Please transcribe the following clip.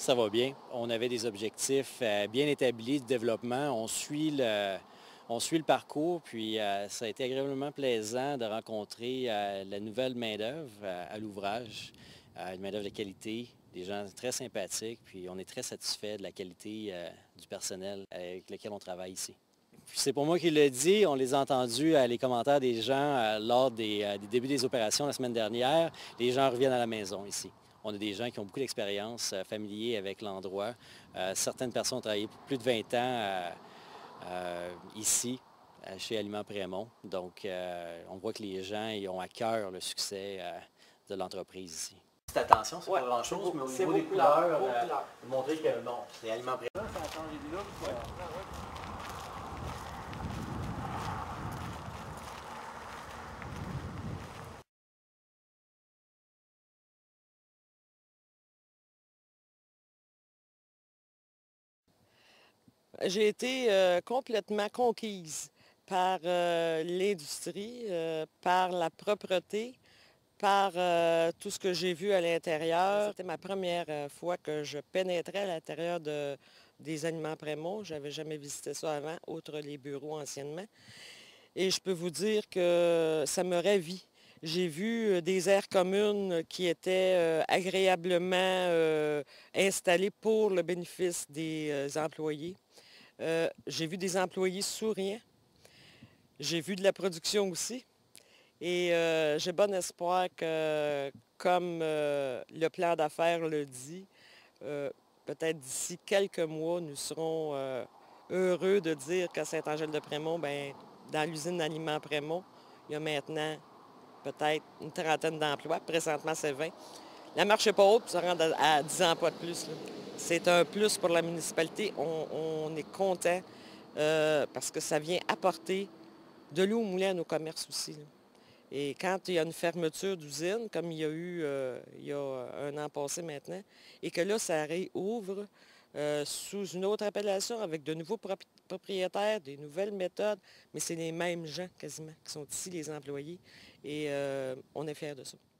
ça va bien. On avait des objectifs bien établis de développement. On suit le parcours, puis ça a été agréablement plaisant de rencontrer la nouvelle main-d'œuvre à l'ouvrage, une main-d'œuvre de qualité, des gens très sympathiques, puis on est très satisfait de la qualité du personnel avec lequel on travaille ici. Puis c'est pour moi qui le dit, on les a entendus, les commentaires des gens lors des débuts des opérations la semaine dernière. Les gens reviennent à la maison ici. On a des gens qui ont beaucoup d'expérience, familiers avec l'endroit. Certaines personnes ont travaillé pour plus de 20 ans ici, chez Aliments Prémont. Donc, on voit que les gens ils ont à cœur le succès de l'entreprise ici. Petite attention, c'est pas grand-chose, mais au niveau des couleurs, montrer que bon, c'est Aliments Prémont. Ça a changé de look. J'ai été complètement conquise par l'industrie, par la propreté, par tout ce que j'ai vu à l'intérieur. C'était ma première fois que je pénétrais à l'intérieur des Aliments Prémont. Je n'avais jamais visité ça avant, outre les bureaux anciennement. Et je peux vous dire que ça me ravit. J'ai vu des aires communes qui étaient agréablement installées pour le bénéfice des employés. J'ai vu des employés souriants. J'ai vu de la production aussi. Et j'ai bon espoir que, comme le plan d'affaires le dit, peut-être d'ici quelques mois, nous serons heureux de dire qu'à Saint-Angèle-de-Prémont, ben, dans l'usine d'Aliments Prémont, il y a maintenant peut-être une trentaine d'emplois. Présentement, c'est 20. La marche n'est pas haute, puis ça rentre à 10 emplois de plus. C'est un plus pour la municipalité. On est content parce que ça vient apporter de l'eau au moulin à nos commerces aussi. Là. Et quand il y a une fermeture d'usine, comme il y a eu il y a un an passé maintenant, et que là, ça réouvre sous une autre appellation avec de nouveaux propriétaires, des nouvelles méthodes, mais c'est les mêmes gens quasiment qui sont ici, les employés, et on est fiers de ça.